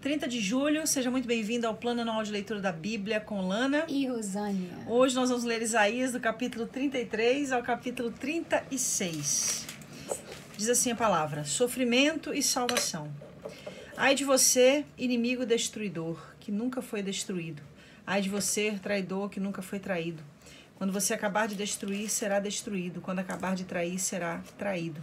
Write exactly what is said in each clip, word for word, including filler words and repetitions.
trinta de julho, seja muito bem-vindo ao Plano Anual de Leitura da Bíblia com Lana e Rosânia. Hoje nós vamos ler Isaías do capítulo trinta e três ao capítulo trinta e seis. Diz assim a palavra: sofrimento e salvação. Ai de você, inimigo destruidor, que nunca foi destruído. Ai de você, traidor, que nunca foi traído. Quando você acabar de destruir, será destruído. Quando acabar de trair, será traído.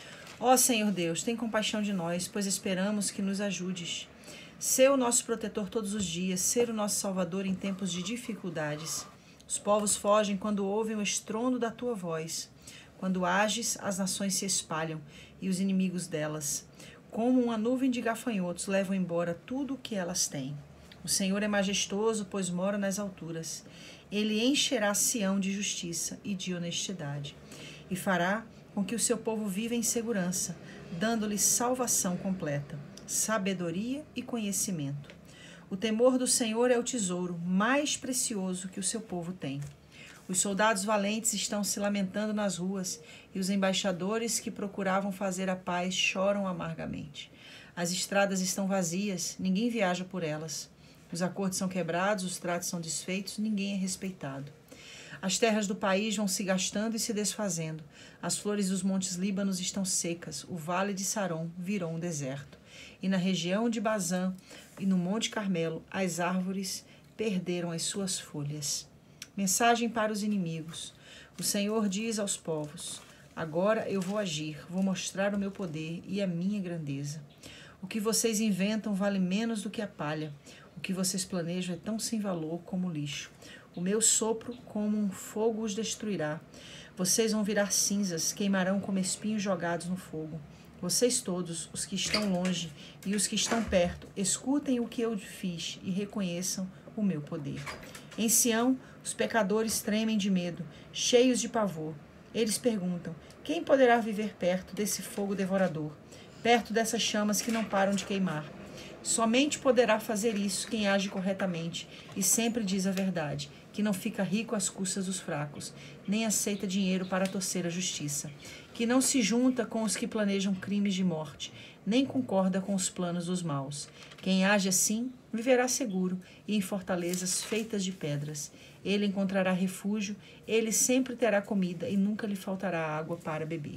Ó Senhor Deus, tem compaixão de nós, pois esperamos que nos ajudes. Ser o nosso protetor todos os dias, ser o nosso salvador em tempos de dificuldades. Os povos fogem quando ouvem o estrondo da tua voz. Quando ages, as nações se espalham e os inimigos delas, como uma nuvem de gafanhotos, levam embora tudo o que elas têm. O Senhor é majestoso, pois mora nas alturas. Ele encherá Sião de justiça e de honestidade, e fará com que o seu povo viva em segurança, dando-lhe salvação completa, sabedoria e conhecimento. O temor do Senhor é o tesouro mais precioso que o seu povo tem. Os soldados valentes estão se lamentando nas ruas, e os embaixadores que procuravam fazer a paz choram amargamente. As estradas estão vazias, ninguém viaja por elas. Os acordos são quebrados, os tratos são desfeitos, ninguém é respeitado. As terras do país vão se gastando e se desfazendo. As flores dos montes Líbanos estão secas. O vale de Saron virou um deserto. E na região de Bazã e no Monte Carmelo, as árvores perderam as suas folhas. Mensagem para os inimigos. O Senhor diz aos povos: agora eu vou agir, vou mostrar o meu poder e a minha grandeza. O que vocês inventam vale menos do que a palha. O que vocês planejam é tão sem valor como o lixo. O meu sopro, como um fogo, os destruirá. Vocês vão virar cinzas, queimarão como espinhos jogados no fogo. Vocês todos, os que estão longe e os que estão perto, escutem o que eu fiz e reconheçam o meu poder. Em Sião, os pecadores tremem de medo, cheios de pavor. Eles perguntam: quem poderá viver perto desse fogo devorador, perto dessas chamas que não param de queimar? Somente poderá fazer isso quem age corretamente e sempre diz a verdade, que não fica rico às custas dos fracos, nem aceita dinheiro para torcer a justiça, que não se junta com os que planejam crimes de morte, nem concorda com os planos dos maus. Quem age assim viverá seguro e em fortalezas feitas de pedras. Ele encontrará refúgio, ele sempre terá comida e nunca lhe faltará água para beber.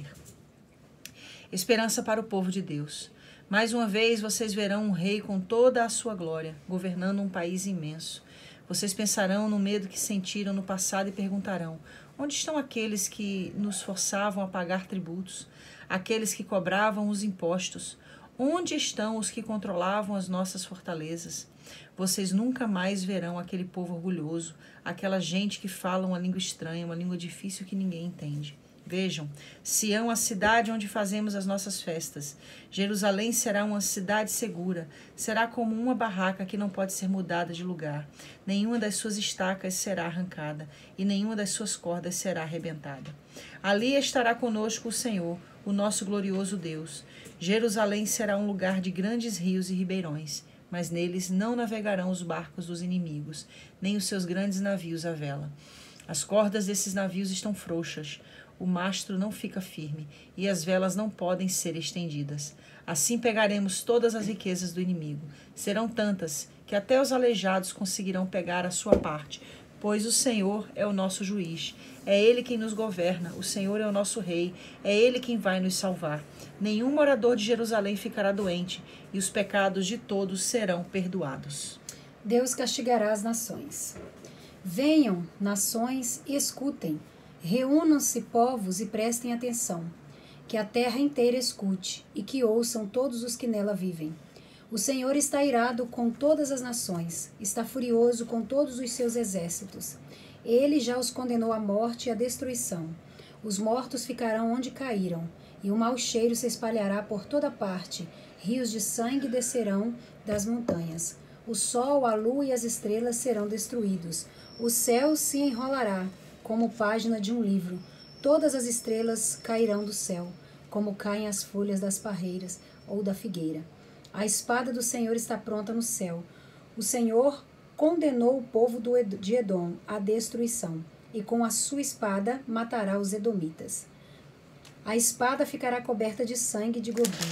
Esperança para o povo de Deus. Mais uma vez vocês verão um rei com toda a sua glória, governando um país imenso. Vocês pensarão no medo que sentiram no passado e perguntarão: onde estão aqueles que nos forçavam a pagar tributos? Aqueles que cobravam os impostos? Onde estão os que controlavam as nossas fortalezas? Vocês nunca mais verão aquele povo orgulhoso, aquela gente que fala uma língua estranha, uma língua difícil que ninguém entende. Vejam, Sião, a cidade onde fazemos as nossas festas. Jerusalém será uma cidade segura. Será como uma barraca que não pode ser mudada de lugar. Nenhuma das suas estacas será arrancada, e nenhuma das suas cordas será arrebentada. Ali estará conosco o Senhor, o nosso glorioso Deus. Jerusalém será um lugar de grandes rios e ribeirões, mas neles não navegarão os barcos dos inimigos, nem os seus grandes navios à vela. As cordas desses navios estão frouxas. O mastro não fica firme, e as velas não podem ser estendidas. Assim pegaremos todas as riquezas do inimigo. Serão tantas que até os aleijados conseguirão pegar a sua parte, pois o Senhor é o nosso juiz. É Ele quem nos governa, o Senhor é o nosso rei, é Ele quem vai nos salvar. Nenhum morador de Jerusalém ficará doente, e os pecados de todos serão perdoados. Deus castigará as nações. Venham, nações, e escutem. Reúnam-se, povos, e prestem atenção. Que a terra inteira escute, e que ouçam todos os que nela vivem. O Senhor está irado com todas as nações, está furioso com todos os seus exércitos. Ele já os condenou à morte e à destruição. Os mortos ficarão onde caíram, e o mau cheiro se espalhará por toda parte. Rios de sangue descerão das montanhas. O sol, a lua e as estrelas serão destruídos. O céu se enrolará como página de um livro. Todas as estrelas cairão do céu, como caem as folhas das parreiras ou da figueira. A espada do Senhor está pronta no céu. O Senhor condenou o povo de Edom à destruição, e com a sua espada matará os edomitas. A espada ficará coberta de sangue e de gordura.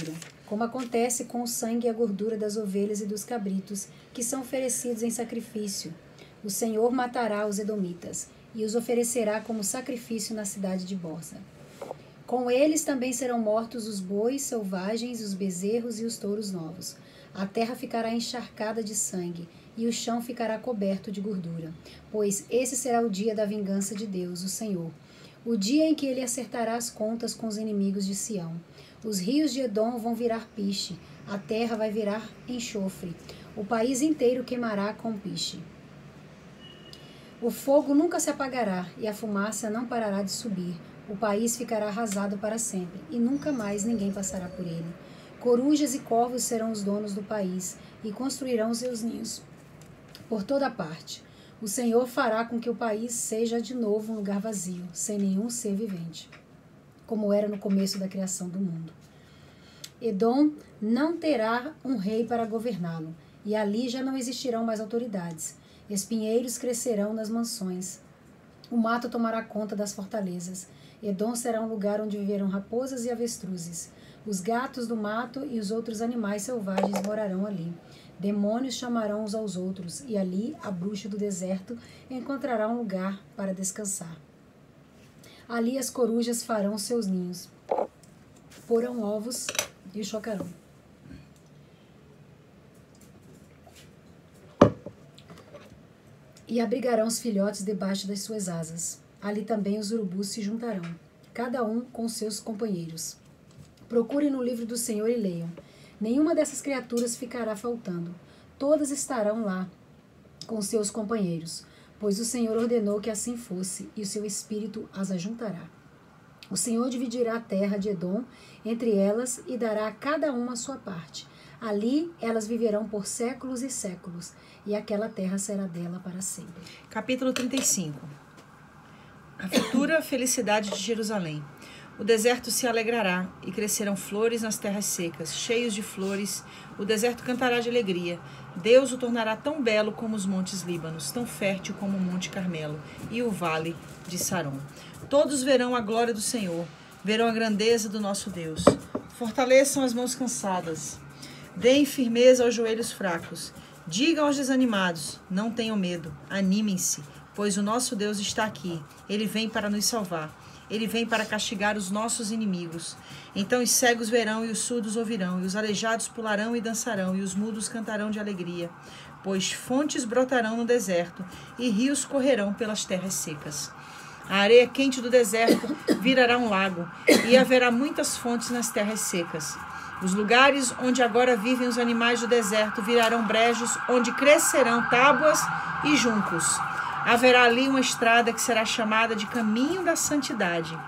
como acontece com o sangue e a gordura das ovelhas e dos cabritos, que são oferecidos em sacrifício. O Senhor matará os edomitas, e os oferecerá como sacrifício na cidade de Borza. Com eles também serão mortos os bois selvagens, os bezerros e os touros novos. A terra ficará encharcada de sangue, e o chão ficará coberto de gordura, pois esse será o dia da vingança de Deus, o Senhor, o dia em que ele acertará as contas com os inimigos de Sião. Os rios de Edom vão virar piche, a terra vai virar enxofre, o país inteiro queimará com piche. O fogo nunca se apagará e a fumaça não parará de subir. O país ficará arrasado para sempre e nunca mais ninguém passará por ele. Corujas e corvos serão os donos do país e construirão seus ninhos por toda parte. O Senhor fará com que o país seja de novo um lugar vazio, sem nenhum ser vivente, como era no começo da criação do mundo. Edom não terá um rei para governá-lo, e ali já não existirão mais autoridades. Espinheiros crescerão nas mansões. O mato tomará conta das fortalezas. Edom será um lugar onde viverão raposas e avestruzes. Os gatos do mato e os outros animais selvagens morarão ali. Demônios chamarão uns aos outros, e ali a bruxa do deserto encontrará um lugar para descansar. Ali as corujas farão seus ninhos, porão ovos e chocarão. E abrigarão os filhotes debaixo das suas asas. Ali também os urubus se juntarão, cada um com seus companheiros. Procurem no livro do Senhor e leiam. Nenhuma dessas criaturas ficará faltando. Todas estarão lá com seus companheiros, pois o Senhor ordenou que assim fosse, e o seu espírito as ajuntará. O Senhor dividirá a terra de Edom entre elas e dará a cada uma a sua parte. Ali elas viverão por séculos e séculos, e aquela terra será dela para sempre. Capítulo trinta e cinco. A futura felicidade de Jerusalém. O deserto se alegrará, e crescerão flores nas terras secas, cheios de flores. O deserto cantará de alegria. Deus o tornará tão belo como os montes Líbanos, tão fértil como o monte Carmelo e o vale de Saron. Todos verão a glória do Senhor, verão a grandeza do nosso Deus. Fortaleçam as mãos cansadas, deem firmeza aos joelhos fracos. Digam aos desanimados, não tenham medo, animem-se, pois o nosso Deus está aqui. Ele vem para nos salvar. Ele vem para castigar os nossos inimigos. Então os cegos verão e os surdos ouvirão, e os aleijados pularão e dançarão, e os mudos cantarão de alegria. Pois fontes brotarão no deserto, e rios correrão pelas terras secas. A areia quente do deserto virará um lago, e haverá muitas fontes nas terras secas. Os lugares onde agora vivem os animais do deserto virarão brejos, onde crescerão tábuas e juncos. Haverá ali uma estrada que será chamada de caminho da santidade.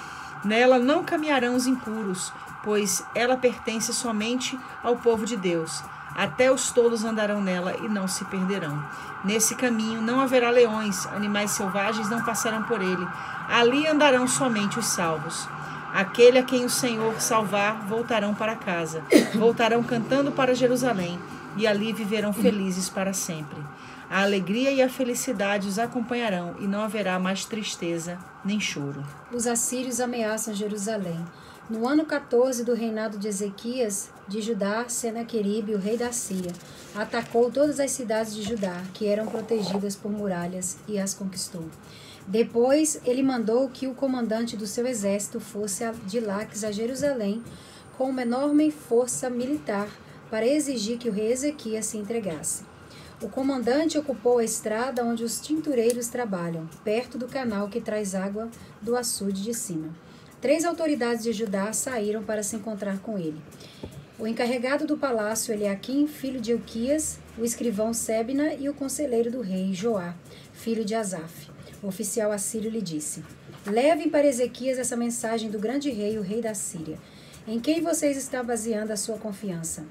Nela não caminharão os impuros, pois ela pertence somente ao povo de Deus. Até os tolos andarão nela e não se perderão. Nesse caminho não haverá leões, animais selvagens não passarão por ele. Ali andarão somente os salvos. Aquele a quem o Senhor salvar voltarão para casa, voltarão cantando para Jerusalém, e ali viverão felizes para sempre. A alegria e a felicidade os acompanharão, e não haverá mais tristeza nem choro. Os assírios ameaçam Jerusalém. No ano quatorze do reinado de Ezequias de Judá, Senaqueribe, o rei da Síria, atacou todas as cidades de Judá, que eram protegidas por muralhas, e as conquistou. Depois, ele mandou que o comandante do seu exército fosse de Laques a Jerusalém com uma enorme força militar para exigir que o rei Ezequias se entregasse. O comandante ocupou a estrada onde os tintureiros trabalham, perto do canal que traz água do açude de cima. Três autoridades de Judá saíram para se encontrar com ele. O encarregado do palácio, Eliaquim, filho de Ilquias, o escrivão Sebna e o conselheiro do rei, Joá, filho de Asaf. O oficial assírio lhe disse: levem para Ezequias essa mensagem do grande rei, o rei da Síria. Em quem vocês estão baseando a sua confiança?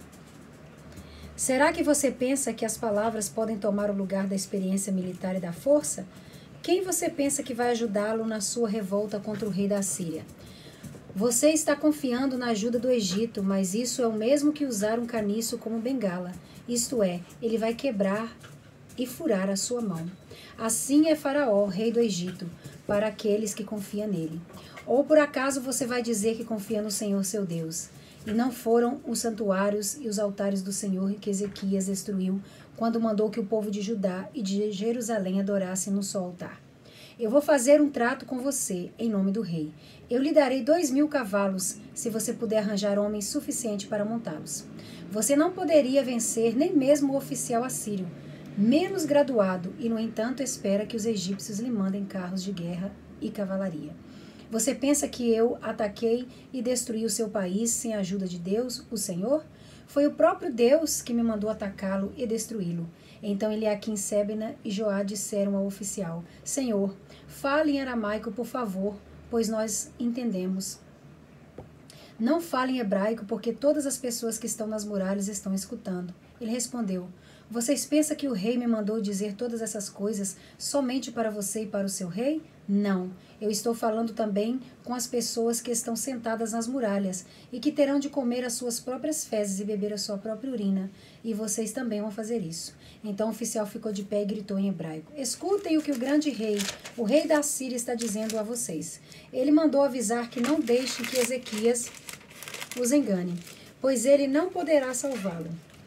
Será que você pensa que as palavras podem tomar o lugar da experiência militar e da força? Quem você pensa que vai ajudá-lo na sua revolta contra o rei da Síria? Você está confiando na ajuda do Egito, mas isso é o mesmo que usar um caniço como bengala. Isto é, ele vai quebrar e furar a sua mão. Assim é Faraó, rei do Egito, para aqueles que confiam nele. Ou por acaso você vai dizer que confia no Senhor seu Deus? E não foram os santuários e os altares do Senhor que Ezequias destruiu, quando mandou que o povo de Judá e de Jerusalém adorassem no seu altar. Eu vou fazer um trato com você, em nome do rei. Eu lhe darei dois mil cavalos, se você puder arranjar homens suficientes para montá-los. Você não poderia vencer nem mesmo o oficial assírio, menos graduado, e, no entanto, espera que os egípcios lhe mandem carros de guerra e cavalaria. Você pensa que eu ataquei e destruí o seu país sem a ajuda de Deus, o Senhor? Foi o próprio Deus que me mandou atacá-lo e destruí-lo. Então Eliaquim, Sebna e Joá disseram ao oficial: Senhor, fale em aramaico, por favor, pois nós entendemos. Não fale em hebraico, porque todas as pessoas que estão nas muralhas estão escutando. Ele respondeu: Vocês pensam que o rei me mandou dizer todas essas coisas somente para você e para o seu rei? Não. Eu estou falando também com as pessoas que estão sentadas nas muralhas e que terão de comer as suas próprias fezes e beber a sua própria urina. E vocês também vão fazer isso. Então o oficial ficou de pé e gritou em hebraico: Escutem o que o grande rei, o rei da Síria, está dizendo a vocês. Ele mandou avisar que não deixem que Ezequias os engane, pois ele não poderá salvá-lo.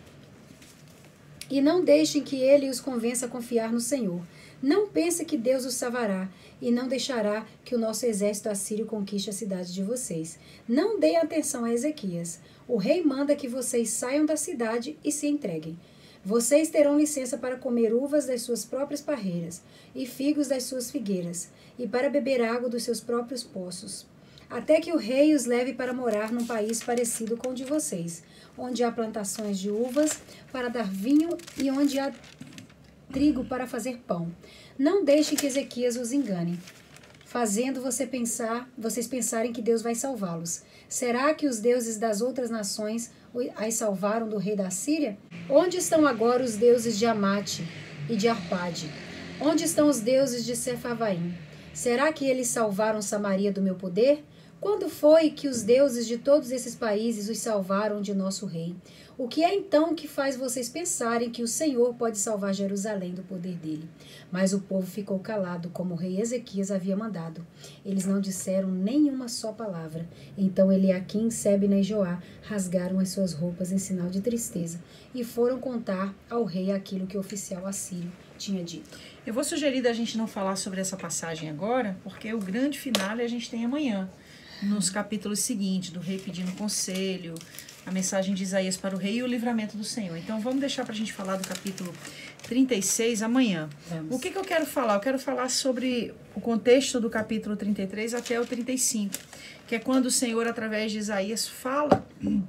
E não deixem que ele os convença a confiar no Senhor. Não pense que Deus os salvará e não deixará que o nosso exército assírio conquiste a cidade de vocês. Não deem atenção a Ezequias. O rei manda que vocês saiam da cidade e se entreguem. Vocês terão licença para comer uvas das suas próprias parreiras e figos das suas figueiras e para beber água dos seus próprios poços, até que o rei os leve para morar num país parecido com o de vocês, onde há plantações de uvas para dar vinho e onde há trigo para fazer pão. Não deixem que Ezequias os engane, fazendo você pensar, vocês pensarem que Deus vai salvá-los. Será que os deuses das outras nações as salvaram do rei da Síria? Onde estão agora os deuses de Amate e de Arpade? Onde estão os deuses de Sefarvaim? Será que eles salvaram Samaria do meu poder? Quando foi que os deuses de todos esses países os salvaram de nosso rei? O que é então que faz vocês pensarem que o Senhor pode salvar Jerusalém do poder dele? Mas o povo ficou calado, como o rei Ezequias havia mandado. Eles não disseram nenhuma só palavra. Então Eliaquim, Sebna e Joá rasgaram as suas roupas em sinal de tristeza e foram contar ao rei aquilo que o oficial assírio tinha dito. Eu vou sugerir da gente não falar sobre essa passagem agora, porque o grande finale a gente tem amanhã, nos capítulos seguintes, do rei pedindo conselho, a mensagem de Isaías para o rei e o livramento do Senhor. Então vamos deixar para a gente falar do capítulo trinta e seis amanhã. Vamos. O que, que eu quero falar? Eu quero falar sobre o contexto do capítulo trinta e três até o trinta e cinco, que é quando o Senhor, através de Isaías, fala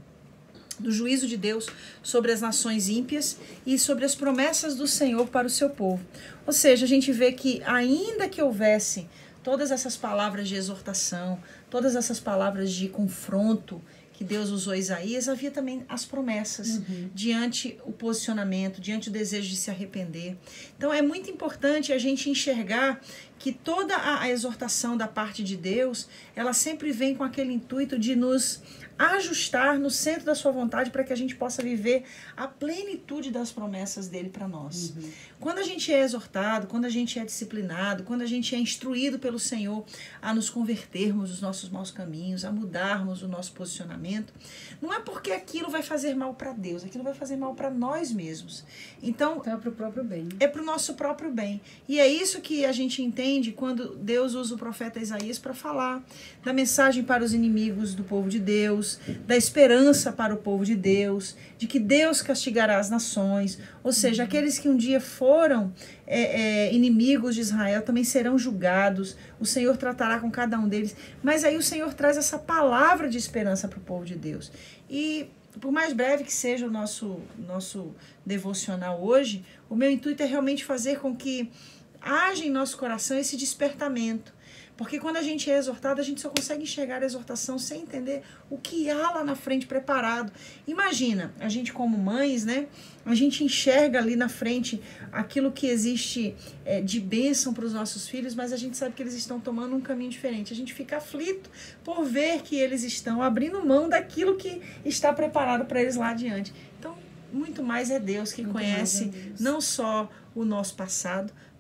do juízo de Deus sobre as nações ímpias e sobre as promessas do Senhor para o seu povo. Ou seja, a gente vê que ainda que houvesse todas essas palavras de exortação, todas essas palavras de confronto que Deus usou a Isaías, havia também as promessas, uhum, diante o posicionamento, diante o desejo de se arrepender. Então é muito importante a gente enxergar que toda a exortação da parte de Deus, ela sempre vem com aquele intuito de nos ajustar no centro da sua vontade para que a gente possa viver a plenitude das promessas dele para nós. Uhum. Quando a gente é exortado, quando a gente é disciplinado, quando a gente é instruído pelo Senhor a nos convertermos dos nossos maus caminhos, a mudarmos o nosso posicionamento, não é porque aquilo vai fazer mal para Deus, aquilo vai fazer mal para nós mesmos. Então, então é para o próprio bem. É para o nosso próprio bem. E é isso que a gente entende quando Deus usa o profeta Isaías para falar da mensagem para os inimigos do povo de Deus, da esperança para o povo de Deus, de que Deus castigará as nações, ou seja, uhum, aqueles que um dia foram é, é, inimigos de Israel também serão julgados, o Senhor tratará com cada um deles, mas aí o Senhor traz essa palavra de esperança para o povo de Deus. E por mais breve que seja o nosso, nosso devocional hoje, o meu intuito é realmente fazer com que haja em nosso coração esse despertamento. Porque quando a gente é exortado, a gente só consegue enxergar a exortação sem entender o que há lá na frente preparado. Imagina, a gente como mães, né? A gente enxerga ali na frente aquilo que existe é, de bênção para os nossos filhos, mas a gente sabe que eles estão tomando um caminho diferente. A gente fica aflito por ver que eles estão abrindo mão daquilo que está preparado para eles lá adiante. Então, muito mais é Deus que muito conhece é Deus. Não só o nosso passado,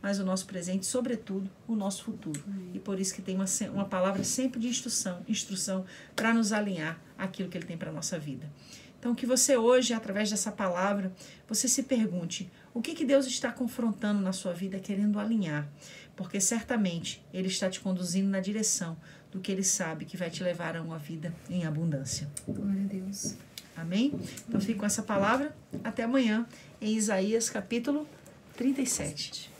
mas o nosso presente, sobretudo, o nosso futuro. E por isso que tem uma, uma palavra sempre de instrução, instrução para nos alinhar àquilo que Ele tem para a nossa vida. Então, que você hoje, através dessa palavra, você se pergunte, o que, que Deus está confrontando na sua vida, querendo alinhar? Porque certamente Ele está te conduzindo na direção do que Ele sabe que vai te levar a uma vida em abundância. Glória a Deus. Amém? Então, fico com essa palavra. Até amanhã, em Isaías capítulo trinta e sete.